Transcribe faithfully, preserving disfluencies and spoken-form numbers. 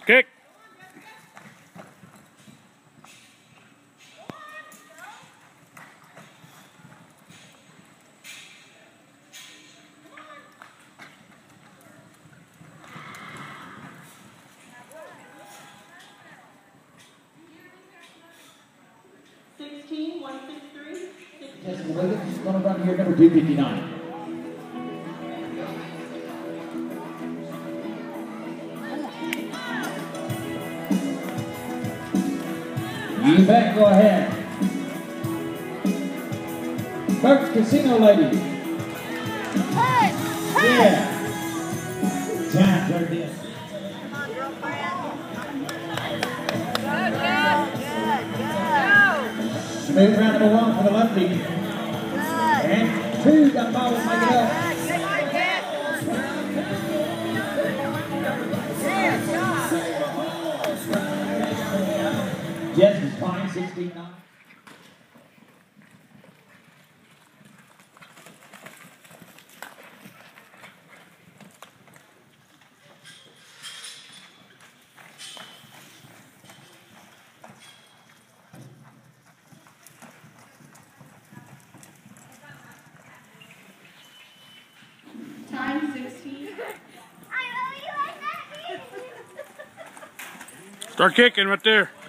Kick. sixteen, one six three. Jessica Wiggins is going to run here, number two fifty-nine. You bet, go ahead. Bert's Casino Lady. Hey! Hey! Yeah. Times are this. Come on, girlfriend. Good, good, good, good. Smooth round number one for the lefty. Good. And two, got the ball, make it up. Good, good, good. Jess is fine, sixteen nine. Time sixteen. I know you like that. Start kicking right there.